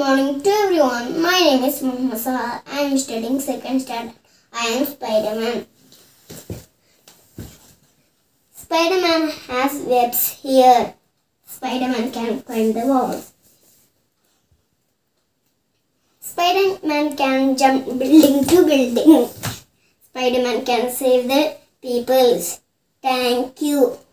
morning to everyone. My name is Muhammad Sahar. I am studying second standard. I am Spider-Man. Spider-Man has webs here. Spider-Man can climb the walls. Spider-Man can jump building to building. Spider-Man can save the peoples. Thank you.